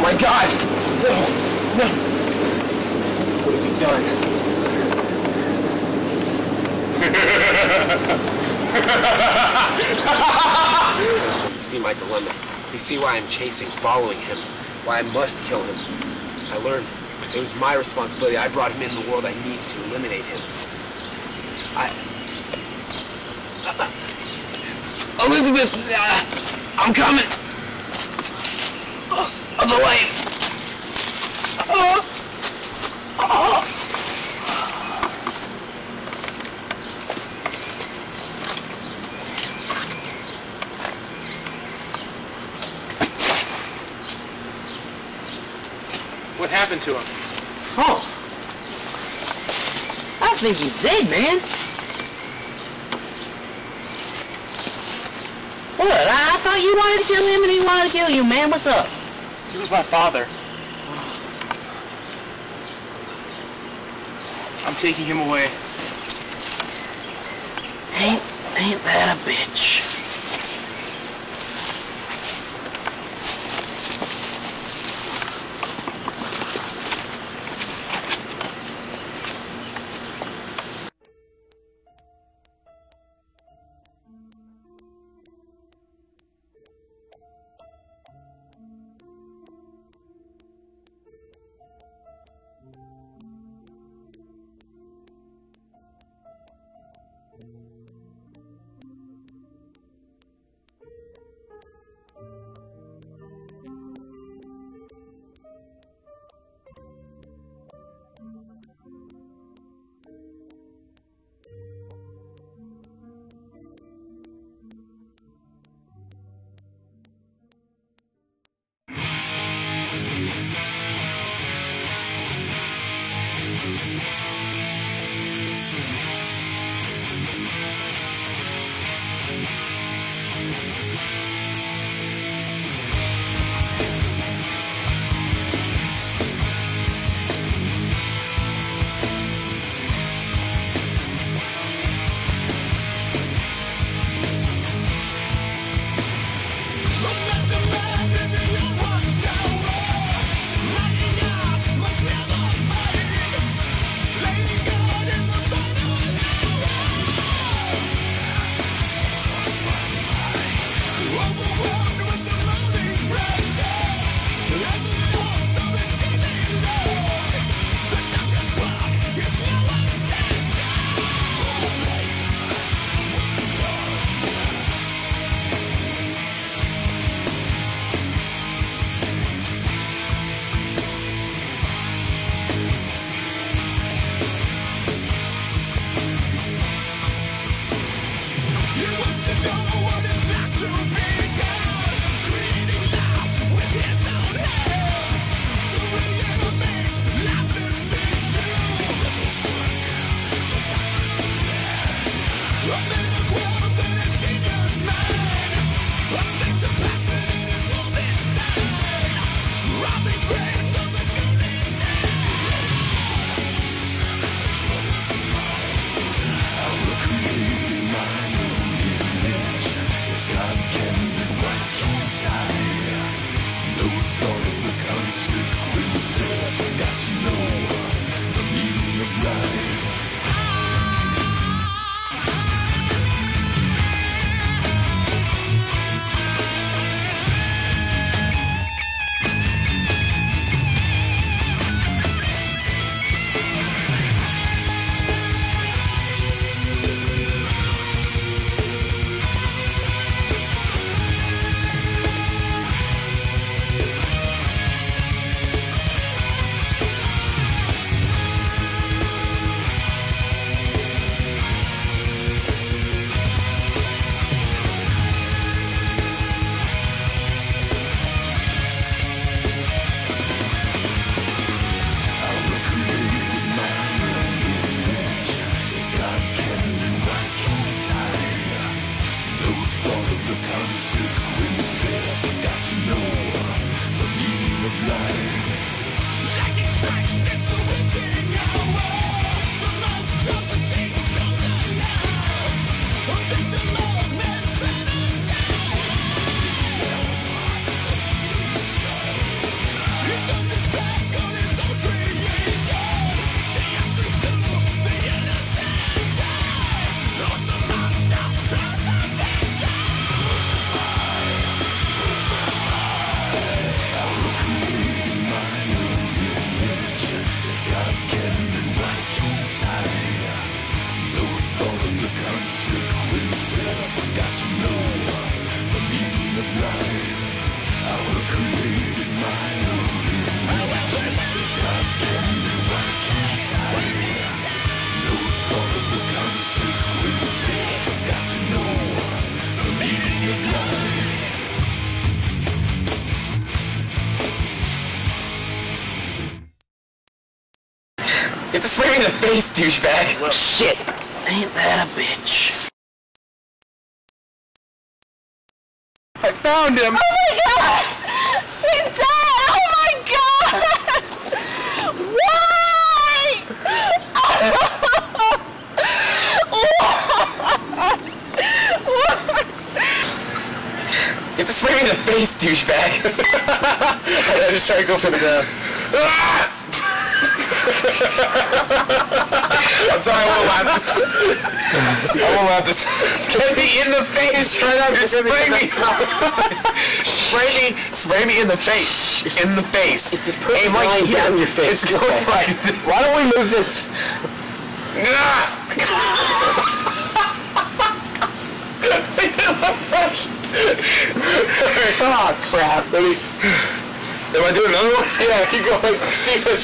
my God! No! No! What have we done? So you see my dilemma. You see why I'm chasing, following him. Why I must kill him. I learned it was my responsibility. I brought him in the world. I need to eliminate him. Elizabeth! I'm coming! On the way! What happened to him? Oh. I think he's dead, man. What? I thought you wanted to kill him and he wanted to kill you, man. What's up? He was my father. I'm taking him away. Ain't that a bitch? You have to spray me in the face, douchebag. Shit. Ain't that a bitch? I found him. Oh my god! He's dead! Oh my god! Why? You have to spray me in the face, douchebag. I just tried to go for the gun. I'm sorry, I won't laugh this time. I won't laugh this time. Get me in the face! Try not to spray me! Spray me in the face. In the face. It's just aim like down your face. It's going like this. Why don't we move this? Oh crap. Let me... Am I doing another one? Yeah, keep going. Stephen.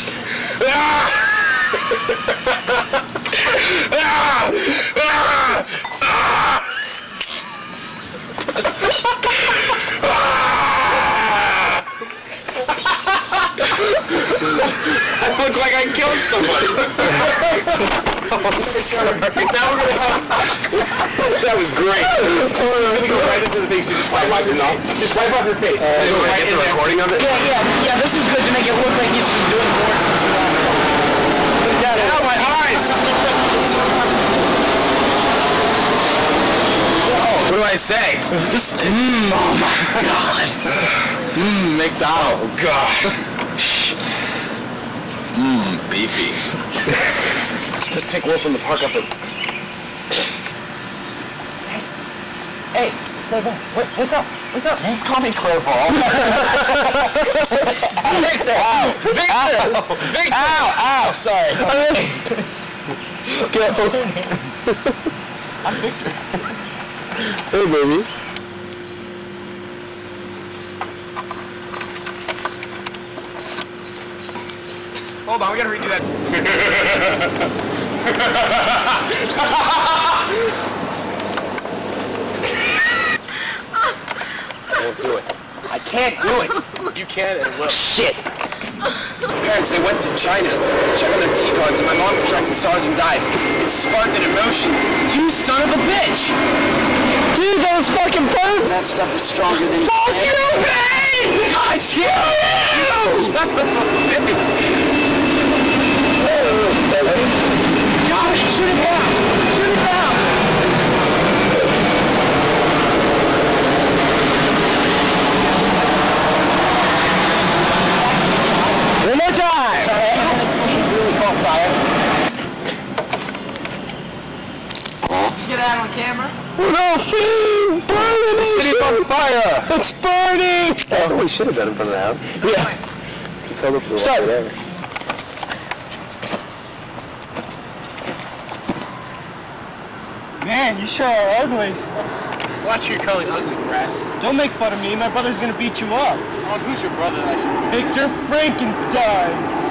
I look like I killed somebody. That was great. She's gonna go right into the thing, so just wipe off your face. Just wipe off your face. Right in the recording of it? Yeah, this is good to make it look like he's been doing more since the last time. Ow, my eyes! What do I say? This, oh my god. McDonald's. Oh god. Beefy. Let's pick Wolf from the park up at... Hey, Clerval, wake up. Just call me Clerval. Victor! Victor! Ow, sorry. I'm Victor. Hey, baby. Hold on, we gotta redo that. I won't do it. I can't do it. You can and will. Shit. Parents, they went to China to check on their tea cards, and my mom contracted SARS and died. It sparked an emotion. You son of a bitch! Dude, that was fucking potent. That stuff is stronger than... Balls you pain! Touch you! Son of a bitch! Got it! Shoot it down! Shoot it down! One more time! Really call fire. Get out on camera. No, see! Burning! The city's on fire! It's burning! That's what we should have done in front of the house. Yeah. Just held up the Start. wall there. Man, you sure are ugly. Watch who you're calling ugly, rat. Don't make fun of me. My brother's gonna beat you up. Oh, who's your brother, actually? Victor Frankenstein.